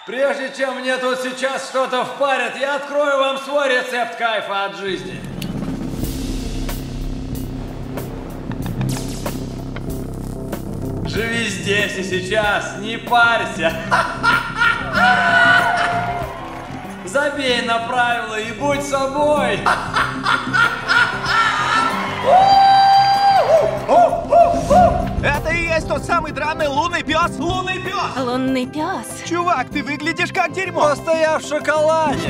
Прежде чем мне тут сейчас что-то впарят, я открою вам свой рецепт кайфа от жизни. Живи здесь и сейчас, не парься. Забей на правила и будь собой. Это и есть тот самый драный лунный пес? Лунный пес! Лунный пес. Чувак, ты выглядишь как дерьмо! Просто я в шоколаде.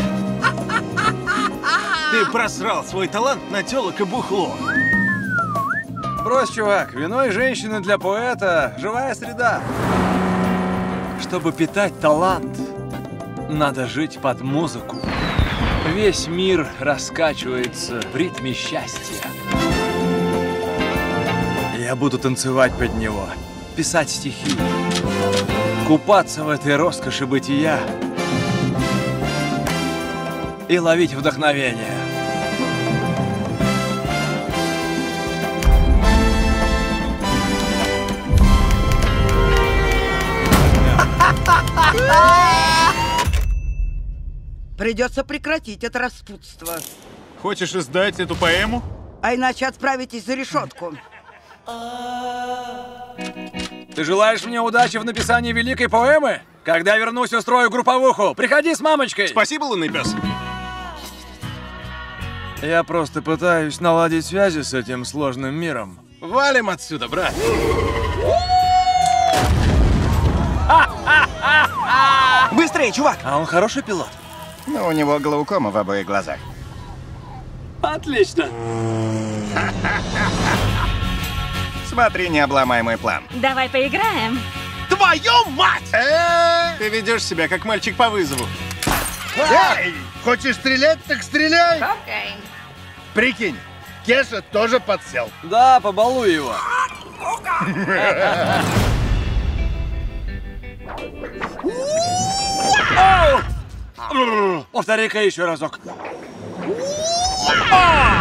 Ты просрал свой талант на тёлок и бухло. Брось, чувак, вино и женщины для поэта – живая среда. Чтобы питать талант, надо жить под музыку. Весь мир раскачивается в ритме счастья. Я буду танцевать под него, писать стихи, купаться в этой роскоши бытия и ловить вдохновение. Придется прекратить это распутство. Хочешь издать эту поэму? А иначе отправитесь за решетку. Ты желаешь мне удачи в написании великой поэмы? Когда вернусь, устрою групповуху. Приходи с мамочкой. Спасибо, лунный пес. Я просто пытаюсь наладить связи с этим сложным миром. Валим отсюда, брат. Быстрее, чувак! А он хороший пилот? Но у него глаукома в обоих глазах. Отлично. Смотри, не обломай мой план. Давай поиграем. Твою мать! Ты ведешь себя как мальчик по вызову. Эй! Хочешь стрелять, так стреляй! Окей. Прикинь, Кеша тоже подсел. Да, побалуй его. Повтори-ка еще разок.